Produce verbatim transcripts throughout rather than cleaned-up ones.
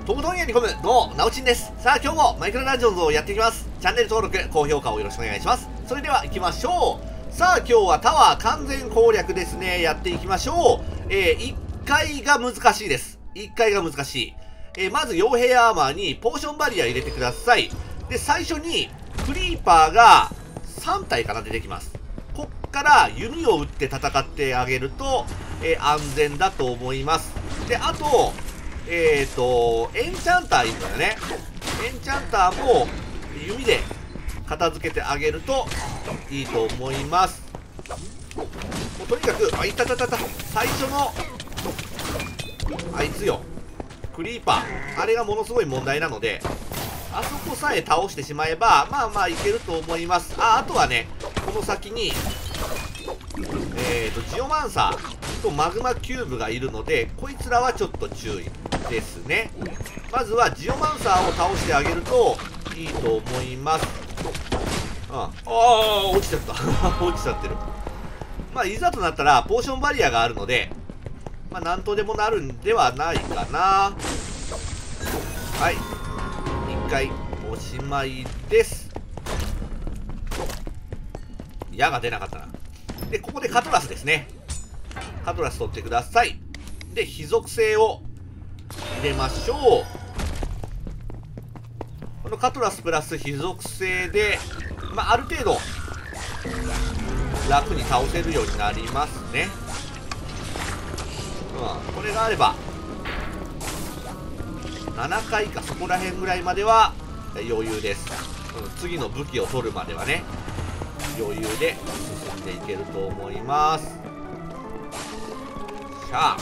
とことんやり込む、どうも、なおちんです。さあ、今日もマイクラダンジョンズをやっていきます。チャンネル登録、高評価をよろしくお願いします。それでは行きましょう。さあ、今日はタワー完全攻略ですね。やっていきましょう。えー、いっかいが難しいです。いっかいが難しい。えー、まず、傭兵アーマーにポーションバリア入れてください。で、最初に、クリーパーがさん体かな出てきます。こっから弓を打って戦ってあげると、えー、安全だと思います。で、あと、えーと、エンチャンターいるんだよね。エンチャンターも弓で片付けてあげるといいと思います。もうとにかく、あ、いたたたた、最初の、あいつよ。クリーパー。あれがものすごい問題なので、あそこさえ倒してしまえば、まあまあいけると思います。あ、あとはね、この先に、えーと、ジオマンサーとマグマキューブがいるので、こいつらはちょっと注意ですね。まずはジオマンサーを倒してあげるといいと思います。うん、ああ、落ちちゃった。落ちちゃってる。まあ、いざとなったら、ポーションバリアがあるので、まあ、なんとでもなるんではないかな。はい。一回、おしまいです。矢が出なかったな。で、ここでカトラスですね。カトラス取ってください。で、非属性を入れましょう。このカトラスプラス非属性で、まあ、ある程度、楽に倒せるようになりますね。うん、これがあれば、ななかいかそこら辺ぐらいまでは余裕です。うん、次の武器を取るまではね、余裕で進んでいけると思います。しゃあ。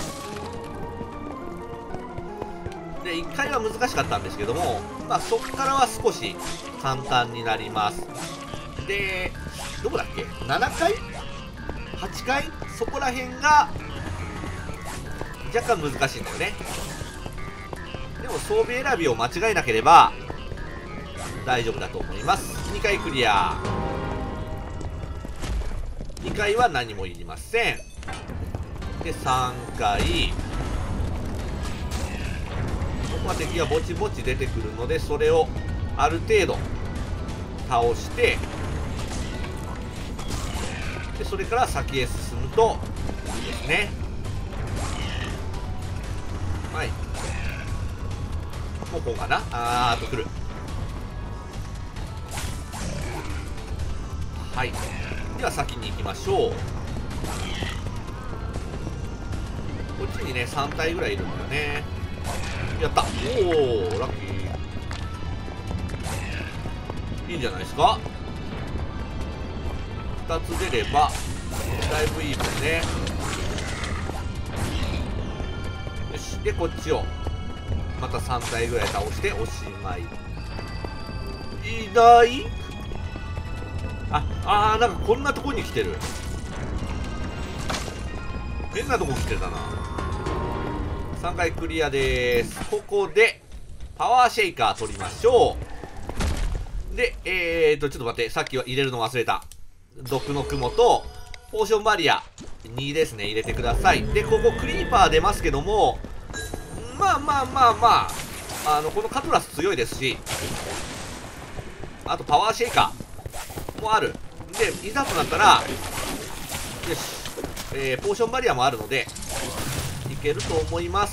で、いっかいは難しかったんですけども、まあ、そこからは少し簡単になります。で、どこだっけ ?なな 回 ?はち 回そこら辺が若干難しいんだよね。でも装備選びを間違えなければ大丈夫だと思います。にかいクリア。にかいは何もいりません。で、さんかい。ここは敵がぼちぼち出てくるので、それをある程度倒して、で、それから先へ進むといいですね。はい。もうこうかな。あー、あと来る。はい。では先に行きましょう。こっちにね、さん体ぐらいいるんだよね。やった。おー、ラッキー。いいんじゃないですか。ふたつ出ればだいぶいいもんね。よし。で、こっちをまたさん体ぐらい倒しておしまい。いないあ、あー、なんかこんなとこに来てる。変なとこ来てたな。さんかいクリアでーす。ここでパワーシェイカー取りましょう。で、えーと、ちょっと待って、さっきは入れるの忘れた。毒の雲とポーションバリアにですね、入れてください。で、ここクリーパー出ますけども、まあまあまあまあ、あの、このカトラス強いですし、あとパワーシェイカーもある。で、いざとなったら、よし、えー、ポーションバリアもあるので、いけると思います。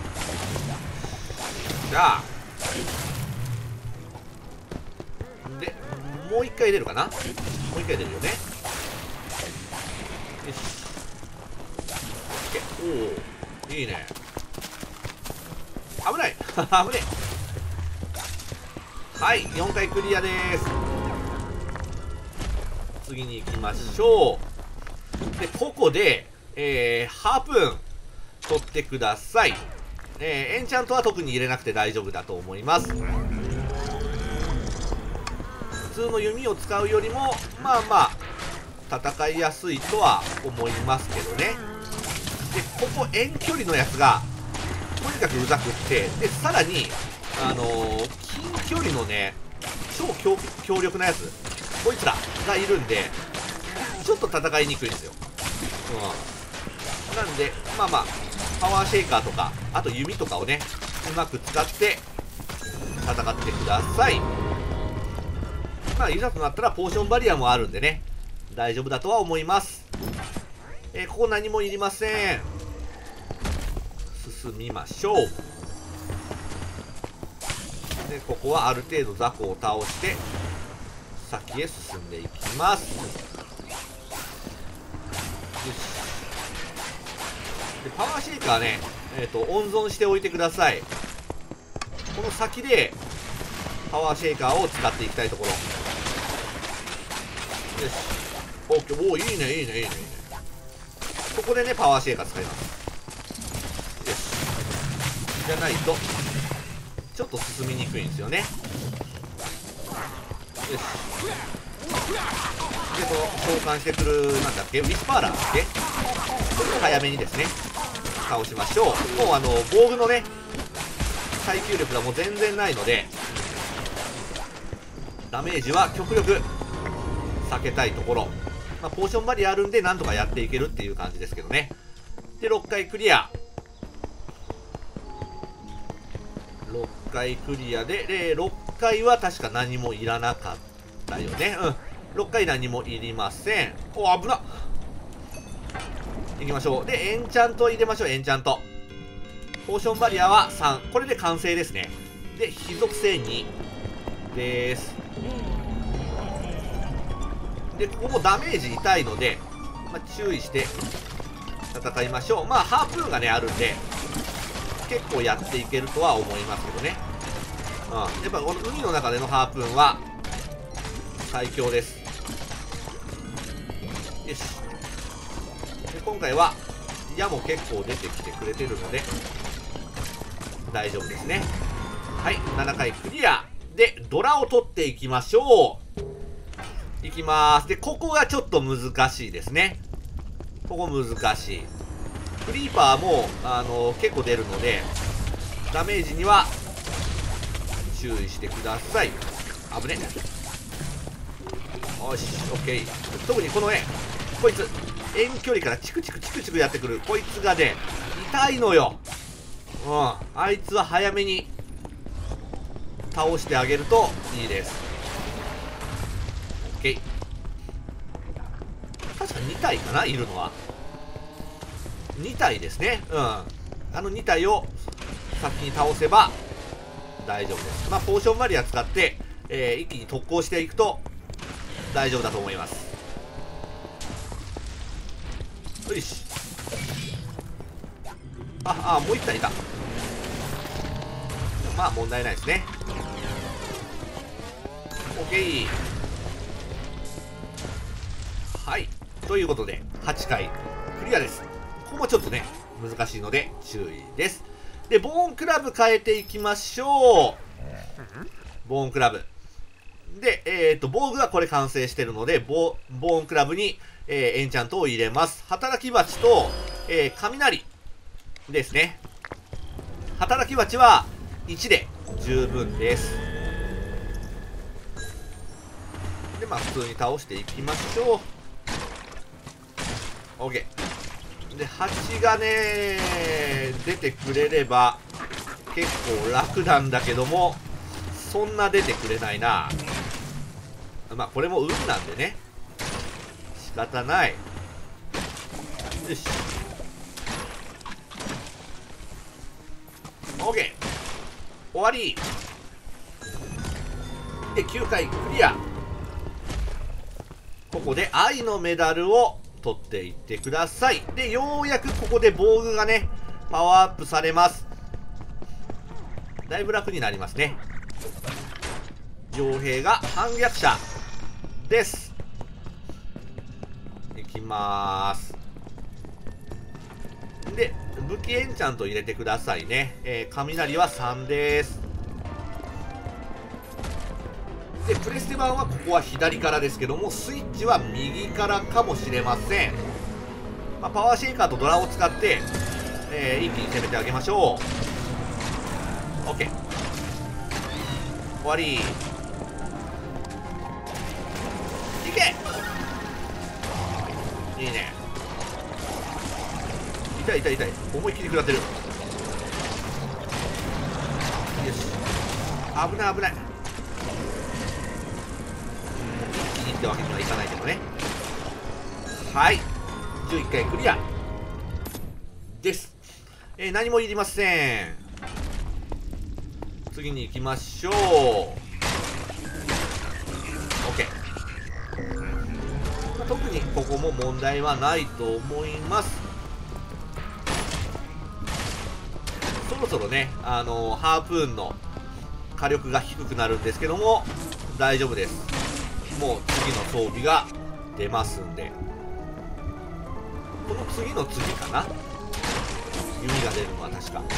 じゃあ、で、もう一回出るかな。もう一回出るよね。よし。おお、いいね。危ない危ねえ。はい、よんかいクリアです。次に行きましょう。で、ここで、えー、ハープーン取ってください。えー、エンチャントは特に入れなくて大丈夫だと思います。普通の弓を使うよりも、まあまあ、戦いやすいとは思いますけどね。で、ここ遠距離のやつが、とにかくうざくって、で、さらに、あのー、近距離のね、超 強, 強力なやつ、こいつらがいるんで、ちょっと戦いにくいんですよ。うん。なんで、まあまあ、パワーシェイカーとか、あと弓とかをね、 うまく使って戦ってください。まあいざとなったらポーションバリアもあるんでね、大丈夫だとは思います。えー、ここ何もいりません。進みましょう。でここはある程度雑魚を倒して先へ進んでいきます。よし。でパワーシェイカーね、えーと温存しておいてください。この先でパワーシェイカーを使っていきたいところ。よし。オッケー。おお、いいねいいねいいねいいね。ここでねパワーシェイカー使います。よし。じゃないとちょっと進みにくいんですよね。よし。でこの召喚してくるなんだっけ、ウィスパーラーだっけ、これを早めにですね倒しましょう。もうあの防具のね耐久力がもう全然ないのでダメージは極力避けたいところ。まあ、ポーションバリアあるんでなんとかやっていけるっていう感じですけどね。でろっかいクリア。ろっかいクリアで、でろっかいは確か何もいらなかったよね。うん、ろっかい何もいりません。お、危な。いきましょう。でエンチャント入れましょう。エンチャントポーションバリアはさん、これで完成ですね。で非属性にです。でここもダメージ痛いので、まあ、注意して戦いましょう。まあハープーンがねあるんで結構やっていけるとは思いますけどね。うん、やっぱこの海の中でのハープーンは最強です。よし。で今回は矢も結構出てきてくれてるので大丈夫ですね。はい、ななかいクリアでドラを取っていきましょう。いきまーす。でここがちょっと難しいですね。ここ難しい。クリーパーもあの結構出るのでダメージには注意してください。危ね。よし、オッケー。特にこのねこいつ遠距離からチクチクチクチクやってくるこいつがね痛いのよ。うん、あいつは早めに倒してあげるといいです。オッケー。確かに体かな、いるのはに体ですね。うん、あのに体を先に倒せば大丈夫です。まあポーションバリア使って、えー、一気に特攻していくと大丈夫だと思います。よし。ああ、もう一体いた。まあ問題ないですね。オッケー。はい、ということではちかいクリアです。ここもちょっとね難しいので注意です。でボーンクラブ変えていきましょう。ボーンクラブで、えっと防具はこれ完成してるのでボボーンクラブに、えー、エンチャントを入れます。働き蜂と、えー、雷ですね。働き蜂はいちで十分です。でまあ普通に倒していきましょう。 OK で蜂がね出てくれれば結構楽なんだけどもそんな出てくれないな。まあこれも運なんでね仕方ない。よし OK 終わりできゅうかいクリア。ここで愛のメダルを取っていってください。でようやくここで防具がねパワーアップされます。だいぶ楽になりますね。傭兵が反逆者です。いきまーす。で武器エンチャント入れてくださいね。えー、雷はさんです。でプレステ版はここは左からですけどもスイッチは右からかもしれません。まあ、パワーシェイカーとドラを使って、えー、一気に攻めてあげましょう。 OK 終わり。いけ。いいね。痛い痛い痛い。思いっきり食らってる。 危ない危ない。一気にってわけにはいかないけどね。はい、じゅういっかいクリアです。えー、何もいりません。次に行きましょう。 OK、まあ、特にここも問題はないと思います。そろそろね、あのー、ハープーンの火力が低くなるんですけども大丈夫です。もう次の装備が出ますんで、この次の次かな、弓が出るのは確か。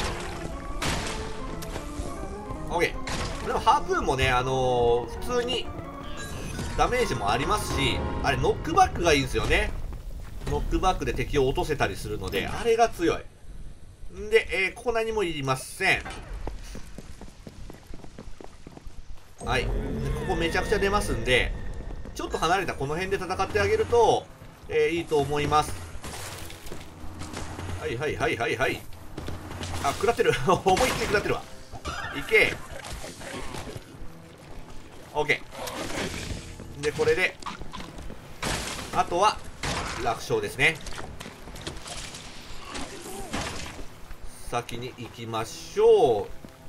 OK、 でもハープーンもね、あのー、普通にダメージもありますし、あれノックバックがいいんですよね。ノックバックで敵を落とせたりするので、あれが強いんで、えー、ここ何もいりません。はい、でここめちゃくちゃ出ますんで、ちょっと離れたこの辺で戦ってあげると、えー、いいと思います。はいはいはいはいはい。あ、食らってる思いっきり食らってるわ。いけ。 OK で、これであとは楽勝ですね。先に行きましょう。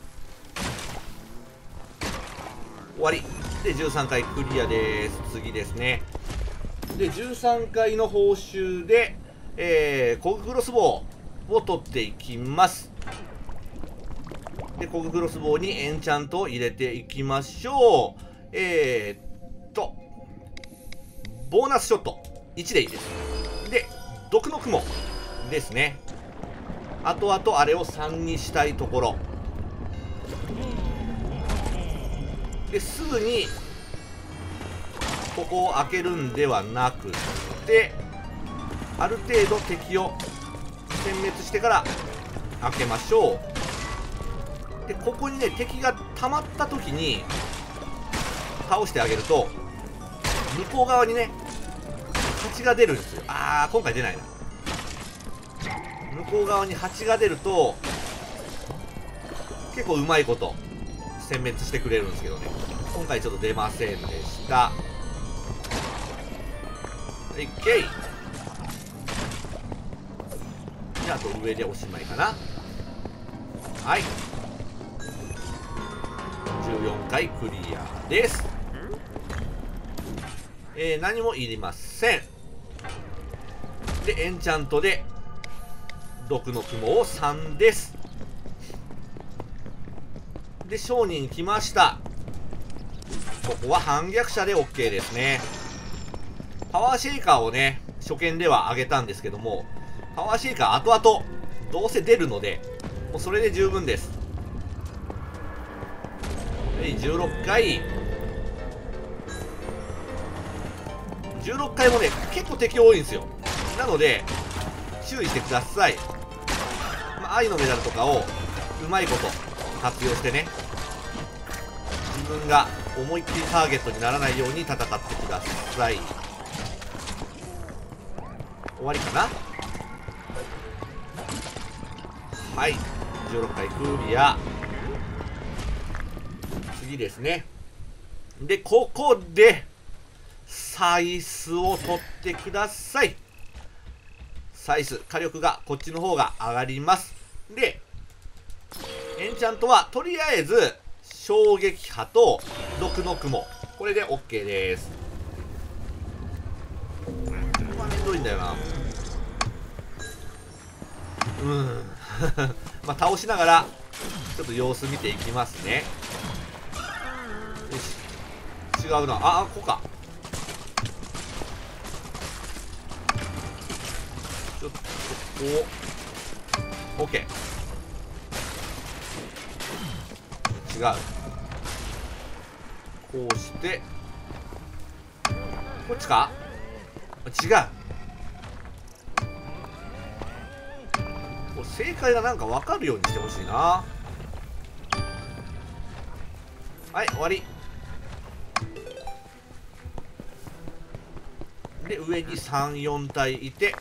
終わりでじゅうさんかいクリアです。次ですね。でじゅうさんかいの報酬で、えー、コグクロスボウを取っていきます。でコグクロスボウにエンチャントを入れていきましょう。えー、っとボーナスショットいちでいいです。で毒の雲ですね。あとあとあれをさんにしたいところですぐにここを開けるんではなくて、ある程度敵を殲滅してから開けましょう。でここにね敵が溜まった時に倒してあげると向こう側にね蜂が出るんですよ。あー今回出ないな。向こう側に蜂が出ると結構うまいこと殲滅してくれるんですけどね、今回ちょっと出ませんでした。いっけい。じゃあ、あと上でおしまいかな。はい、じゅうよんかいクリアです。えー、何もいりません。でエンチャントで毒の雲をさんです。で商人来ました。ここは反逆者で OK ですね。パワーシェイカーをね初見では上げたんですけども、パワーシェイカー後々どうせ出るのでもうそれで十分です。じゅうろっかいじゅうろっかいもね結構敵多いんですよ。なので注意してください。まあ、愛のメダルとかをうまいこと活用してね、自分が思いっきりターゲットにならないように戦ってください。終わりかな。はい、じゅうろっかいクリア。次ですね。でここでサイスを取ってください。サイス火力がこっちの方が上がります。でエンチャントはとりあえず衝撃波と毒の雲、これで OK です。これはめんどいんだよな。うんまあ倒しながらちょっと様子見ていきますね。よし、違うな。ああここか。ちょっとここ OK。 違う。こうしてこっちか。違う。これ正解がなんか分かるようにしてほしいな。はい終わりで上にさん、よん体いて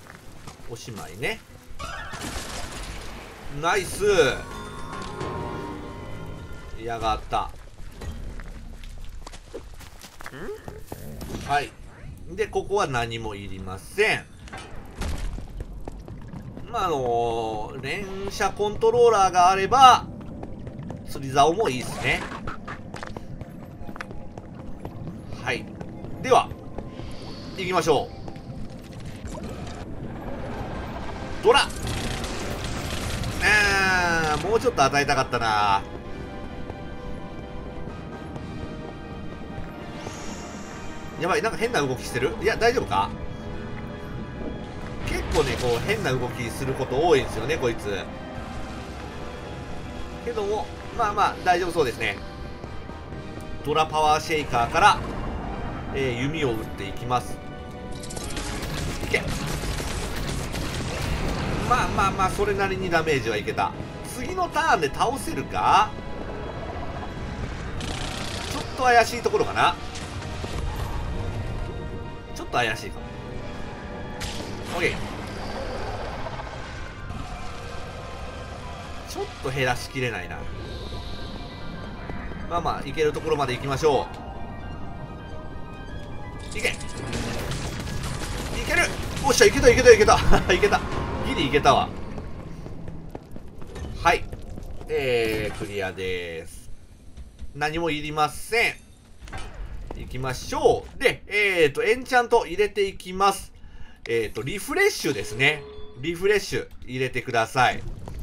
おしまいね。ナイス。 やがった。はい。で、ここは何もいりません。まあ、あのー、連射コントローラーがあれば、釣り竿もいいですね。はい。では、行きましょう。ドラあー、もうちょっと与えたかったな。やばい、なんか変な動きしてる？いや、大丈夫か？結構ね、こう、変な動きすること多いんですよね、こいつ。けども、まあまあ、大丈夫そうですね。ドラパワーシェイカーから、えー、弓を打っていきます。いけ。まあまあまあ、それなりにダメージはいけた。次のターンで倒せるか？ちょっと怪しいところかな。ちょっと怪しいかも。OK。ちょっと減らしきれないな。まあまあ、いけるところまで行きましょう。いけ。いける。おっしゃ、いけたいけたいけたいけた。ギリいけたわ。はい。えー、クリアです。何もいりません。いきましょう。で、えーと、エンチャント入れていきます。えーと、リフレッシュですね。リフレッシュ入れてください。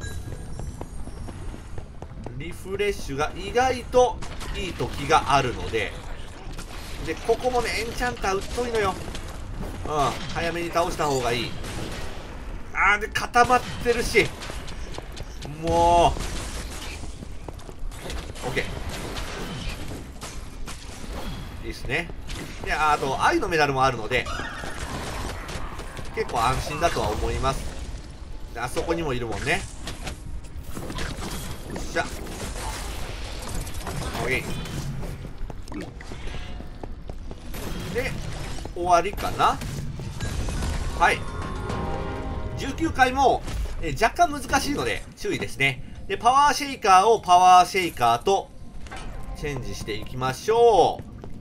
リフレッシュが意外といい時があるので。で、ここもね、エンチャンター疎いのよ。うん、早めに倒した方がいい。あー、で、固まってるし。もう。OK。いいっすね。で、あと、愛のメダルもあるので、結構安心だとは思います。で、あそこにもいるもんね。よっしゃ。OK。で、終わりかな。はい。じゅうきゅうかいも、え若干難しいので注意ですね。で、パワーシェイカーをパワーシェイカーとチェンジしていきましょ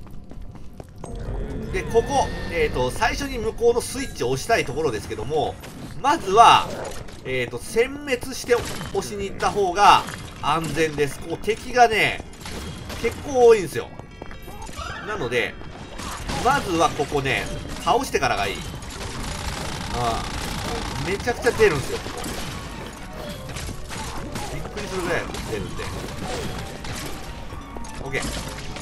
う。で、ここ、えっと、最初に向こうのスイッチを押したいところですけども、まずは、えっと、殲滅して押しに行った方が安全です。こう、敵がね、結構多いんですよ。なので、まずはここね、倒してからがいい。うん。めちゃくちゃ出るんですよ、ここ。びっくりするぐらい出るんで。OK。よし。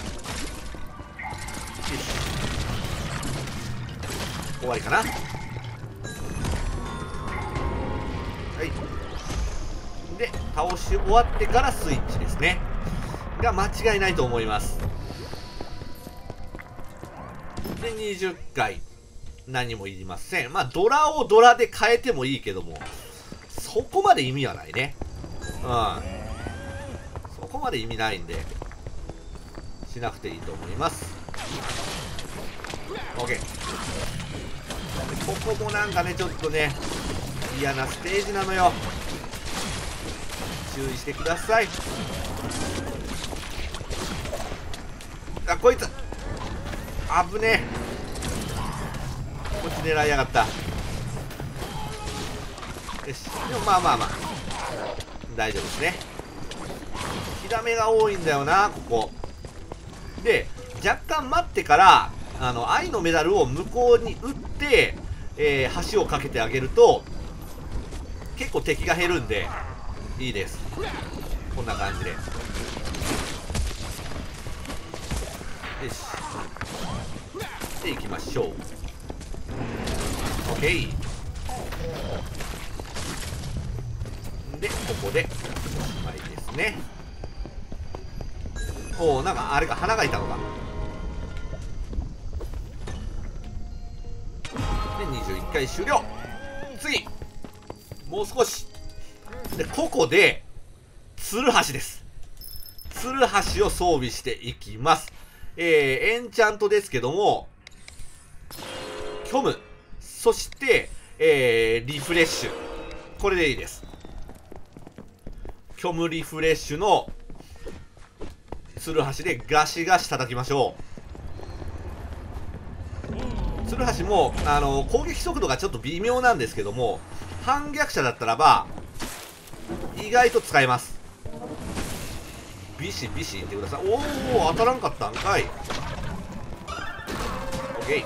終わりかな。はい。で、倒し終わってからスイッチですね。が間違いないと思います。で、にじゅっかい。何もいりません。まあ、ドラをドラで変えてもいいけども、そこまで意味はないね。うん。そこまで意味ないんで、しなくていいと思います。OK。ここもなんかね、ちょっとね、嫌なステージなのよ。注意してください。あ、こいつ危ねえ。こっち狙いやがった。よし。でもまあまあまあ大丈夫ですね。火ダメが多いんだよな、ここで。若干待ってから、あの愛のメダルを向こうに打って、えー、橋をかけてあげると結構敵が減るんでいいです。こんな感じで。よし。で、行きましょう。OK。で、ここでおしまいですね。おお、なんかあれか、花がいたのか。で、にじゅういっかい終了。次もう少しで、ここでツルハシです。ツルハシを装備していきます。えー、エンチャントですけども、虚無、そして、えー、リフレッシュ。これでいいです。虚無リフレッシュのツルハシでガシガシ叩きましょう。ツルハシもあの攻撃速度がちょっと微妙なんですけども、反逆者だったらば意外と使えます。ビシビシいってください。おお、当たらんかったんかい。オッケー。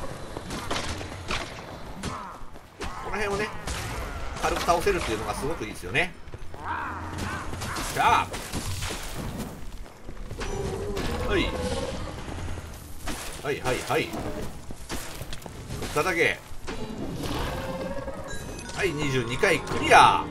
この辺をね軽く倒せるっていうのがすごくいいですよね。じゃあはいはいはいはい、叩け。はい、にじゅうにかいクリア。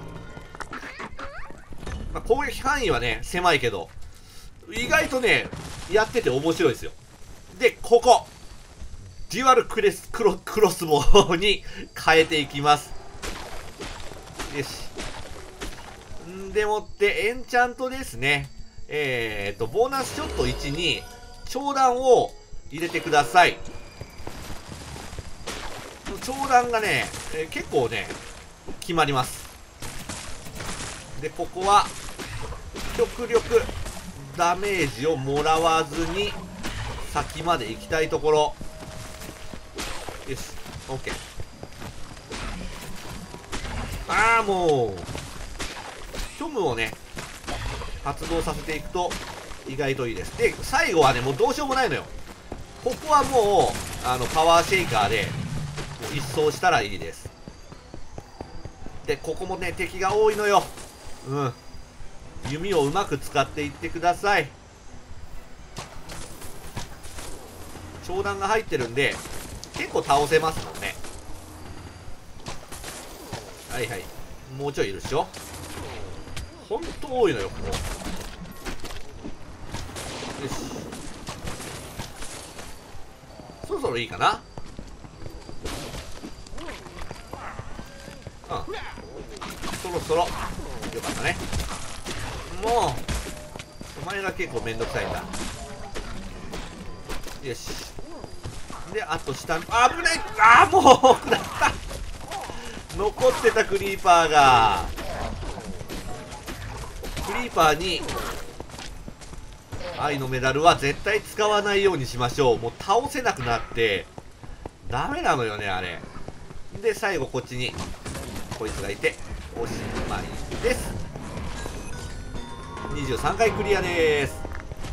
まあ、攻撃範囲はね狭いけど意外とねやってて面白いですよ。でここデュアルクレスクロクロスボウに変えていきます。よし。んでもってエンチャントですね。えー、っとボーナスショットいちに長弾を入れてください。長弾がね、えー、結構ね決まります。でここは極力ダメージをもらわずに先まで行きたいところ。よし OK。 ああもう虚無をね発動させていくと意外といいです。で最後はねもうどうしようもないのよ。ここはもうあのパワーシェイカーで一掃したらいいです。でここもね敵が多いのよ。うん弓をうまく使っていってください。長弾が入ってるんで結構倒せますもんね。はいはい、もうちょいいるでしょ。ほんと多いのよここ。よしそろそろいいかな。うんそろそろよかったね。もうお前が結構めんどくさいんだ。よしであと下、あ危ない。あーもう食らった残ってたクリーパーが。クリーパーに愛のメダルは絶対使わないようにしましょう。もう倒せなくなってダメなのよねあれ。で最後こっちにこいつがいておしまいです。にじゅうさんかいクリアです。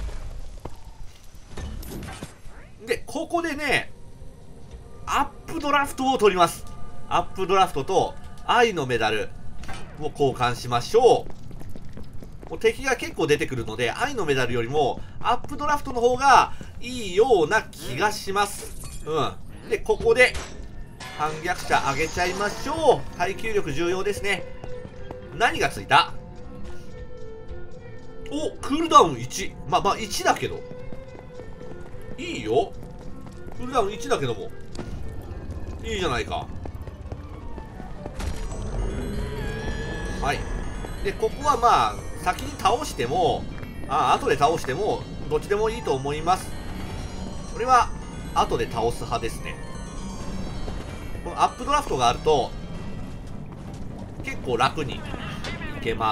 でここでねアップドラフトを取ります。アップドラフトと愛のメダルを交換しましょう。もう敵が結構出てくるので愛のメダルよりもアップドラフトの方がいいような気がします。うんでここで反逆者上げちゃいましょう。耐久力重要ですね。何がついた。おクールダウンいち。まあまあいちだけどいいよ。クールダウンいちだけどもいいじゃないか。はいでここはまあ先に倒してもあ後で倒してもどっちでもいいと思います。これは後で倒す派ですね。このアップドラフトがあると結構楽にいけます。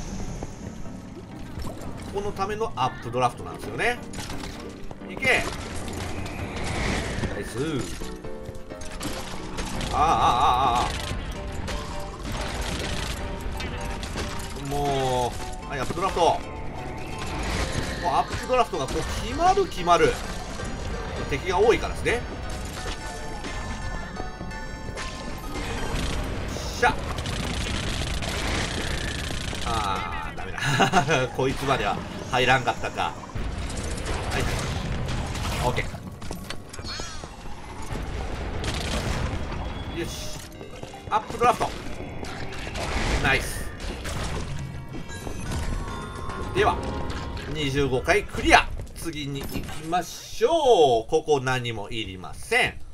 このためのアップドラフトなんですよね。いけナイス。ああああああもうはいアップドラフト。もうアップドラフトがこう決まる決まる敵が多いからですね。しゃあーダメだこいつまでは入らんかったか。はい OK。 よしアップドラフトナイス。ではにじゅうごかいクリア。次に行きましょう。ここ何もいりません。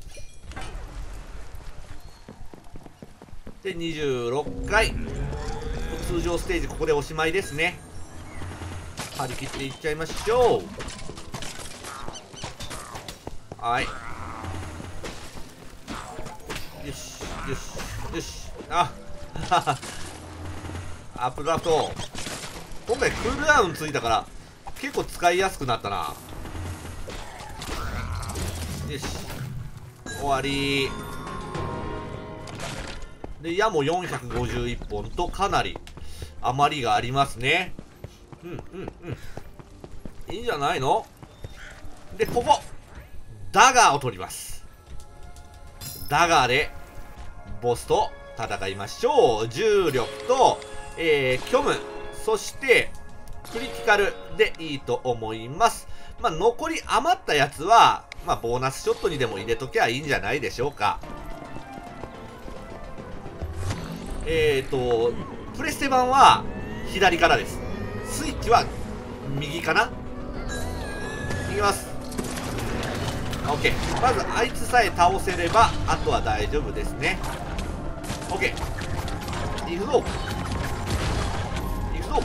でにじゅうろっかい通常ステージここでおしまいですね。張り切っていっちゃいましょう。はいよしよしよし。あアップドラフト今回クールダウンついたから結構使いやすくなったな。よし、終わり。で矢もよんひゃくごじゅういっぽんとかなり余りがありますね。うんうんうん、いいんじゃないの。でここダガーを取ります。ダガーでボスと戦いましょう。重力と、えー、虚無、そしてクリティカルでいいと思います。まあ残り余ったやつは、まあ、ボーナスショットにでも入れときゃいいんじゃないでしょうか。えーとプレステ版は左からです。スイッチは右かな。いきます。 OK、 まずあいつさえ倒せればあとは大丈夫ですね。 OK、 行くぞ行くぞ。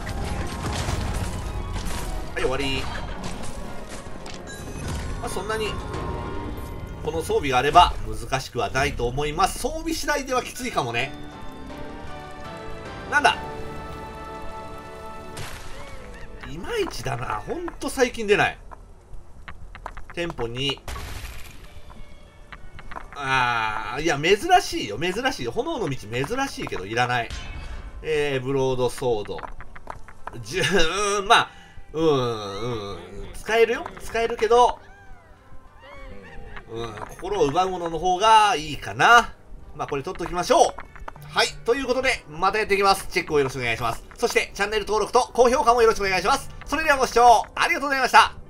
はい、終わり。まあ、そんなにこの装備があれば難しくはないと思います。装備次第ではきついかもね。なんだ、いまいちだな。ほんと最近出ない。店舗に、ああ、いや珍しいよ、珍しいよ。炎の道珍しいけどいらない。えー、ブロードソードじゅう、まあうんうん使えるよ、使えるけど、うん、心を奪うものの方がいいかな。まあこれ取っときましょう。はい、ということでまたやっていきます。チェックをよろしくお願いします。そしてチャンネル登録と高評価もよろしくお願いします。それではご視聴ありがとうございました。